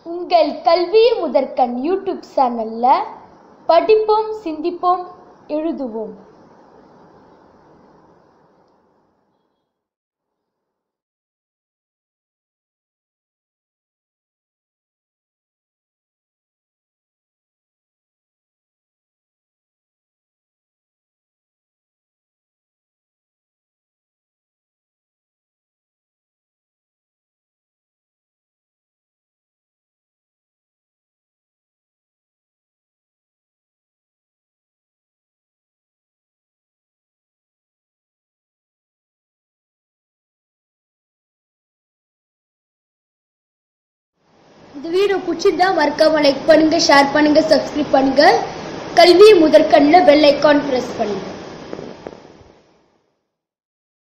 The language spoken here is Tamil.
உங்கள் கல்வி முதற்கண் யூடியூப் சேனல்ல படிப்போம், சிந்திப்போம், எழுதுவோம். இந்த வீடியோ பிடிச்சிருந்தா மறக்காம லைக் பண்ணுங்க, ஷேர் பண்ணுங்க, சப்ஸ்கிரைப் பண்ணுங்க. கல்வி முதற்கண்ணில் பெல் ஐகான் பிரஸ் பண்ணுங்க.